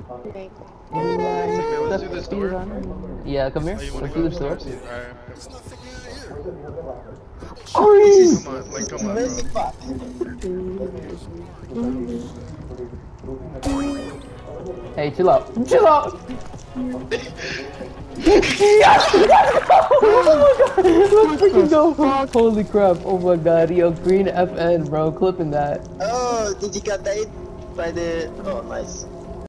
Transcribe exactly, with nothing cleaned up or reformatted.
Man, let's do this door. Yeah, come here. Oh, you wanna Let's go? do this door. Alright. Oh, Come on, like, come on, bro. hey, chill out. Chill out. Yes! Oh my god! Let's freaking go! Holy crap! Oh my god! Yo, green F N, bro, clipping that. Oh, did you get that by the? Oh, nice.